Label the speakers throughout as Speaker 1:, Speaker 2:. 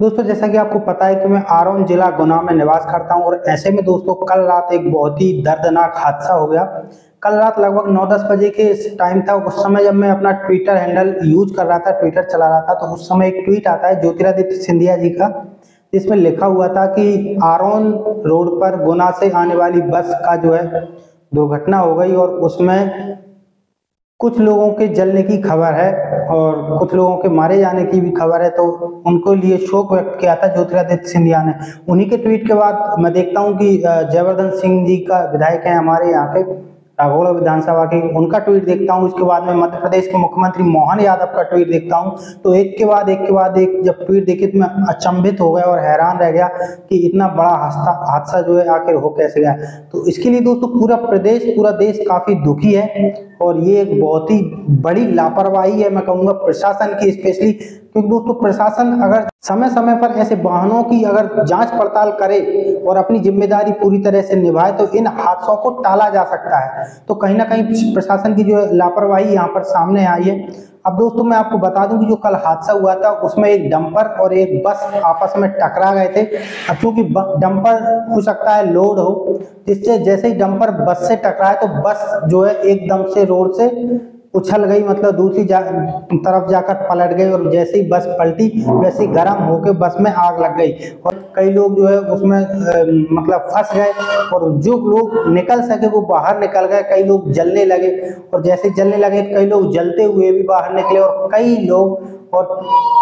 Speaker 1: दोस्तों जैसा कि आपको पता है कि मैं आरोन जिला गुना में निवास करता हूं और ऐसे में दोस्तों कल रात एक बहुत ही दर्दनाक हादसा हो गया। कल रात लगभग 9-10 बजे के टाइम था। उस समय जब मैं अपना ट्विटर हैंडल यूज कर रहा था, ट्विटर चला रहा था, तो उस समय एक ट्वीट आता है ज्योतिरादित्य सिंधिया जी का, जिसमें लिखा हुआ था कि आरोन रोड पर गुना से आने वाली बस का जो है दुर्घटना हो गई और उसमें कुछ लोगों के जलने की खबर है और कुछ लोगों के मारे जाने की भी खबर है। तो उनको लिए शोक व्यक्त किया था ज्योतिरादित्य सिंधिया ने। उन्हीं के ट्वीट के बाद मैं देखता हूं कि जयवर्धन सिंह जी का विधायक है हमारे यहाँ के राघोड़ा विधानसभा के, उनका ट्वीट देखता हूं। उसके बाद में मध्य प्रदेश के मुख्यमंत्री मोहन यादव का ट्वीट देखता हूं। तो एक के बाद एक जब ट्वीट देखे तो मैं अचंभित हो गया और हैरान रह गया कि इतना बड़ा हादसा जो है आखिर हो कैसे गया। तो इसके लिए दोस्तों पूरा देश काफी दुखी है और ये एक बहुत ही बड़ी लापरवाही है, मैं कहूंगा प्रशासन की स्पेशली। क्योंकि दोस्तों प्रशासन अगर समय समय पर ऐसे वाहनों की अगर जांच पड़ताल करे और अपनी जिम्मेदारी पूरी तरह से निभाए तो इन हादसों को टाला जा सकता है। तो कहीं ना कहीं प्रशासन की जो है लापरवाही यहाँ पर सामने आई है। अब दोस्तों मैं आपको बता दूं कि जो कल हादसा हुआ था उसमें एक डंपर और एक बस आपस में टकरा गए थे। अब क्योंकि डंपर हो सकता है लोड हो, जिससे जैसे ही डंपर बस से टकराए तो बस जो है एकदम से रोड से उछल गई, मतलब दूसरी तरफ जाकर पलट गई और जैसे ही बस पलटी वैसे ही गर्म होकर बस में आग लग गई और कई लोग जो है उसमें मतलब फंस गए और जो लोग निकल सके वो बाहर निकल गए। कई लोग जलने लगे और जैसे जलने लगे कई लोग जलते हुए भी बाहर निकले और कई लोग और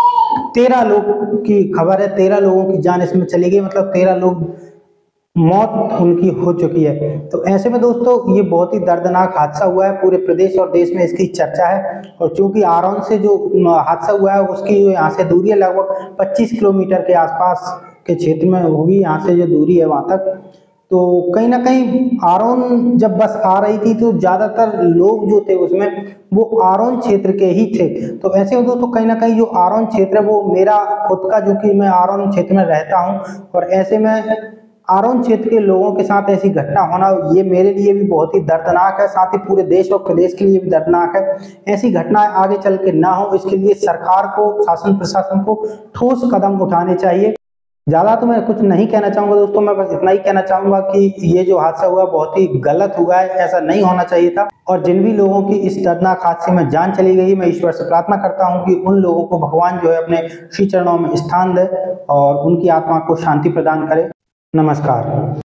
Speaker 1: 13 लोग की खबर है, 13 लोगों की जान इसमें चली गई, मतलब 13 लोग मौत उनकी हो चुकी है। तो ऐसे में दोस्तों ये बहुत ही दर्दनाक हादसा हुआ है, पूरे प्रदेश और देश में इसकी चर्चा है। और चूंकि आरोन से जो हादसा हुआ है उसकी यहाँ से दूरी है लगभग 25 किलोमीटर के आसपास के क्षेत्र में होगी, यहाँ से जो दूरी है वहां तक। तो कहीं ना कहीं आरोन जब बस आ रही थी तो ज्यादातर लोग जो थे उसमें वो आरोन क्षेत्र के ही थे। तो ऐसे में दोस्तों कहीं ना कहीं जो आरोन क्षेत्र है वो मेरा खुद का, जो कि मैं आरोन क्षेत्र में रहता हूँ और ऐसे में आरोन क्षेत्र के लोगों के साथ ऐसी घटना होना ये मेरे लिए भी बहुत ही दर्दनाक है, साथ ही पूरे देश और प्रदेश के लिए भी दर्दनाक है। ऐसी घटनाएं आगे चल के ना हो इसके लिए सरकार को, शासन प्रशासन को ठोस कदम उठाने चाहिए। ज्यादा तो मैं कुछ नहीं कहना चाहूंगा दोस्तों, मैं बस इतना ही कहना चाहूंगा कि ये जो हादसा हुआ बहुत ही गलत हुआ है, ऐसा नहीं होना चाहिए था। और जिन भी लोगों की इस दर्दनाक हादसे में जान चली गई, मैं ईश्वर से प्रार्थना करता हूं कि उन लोगों को भगवान जो है अपने श्री चरणों में स्थान दे और उनकी आत्मा को शांति प्रदान करे। नमस्कार।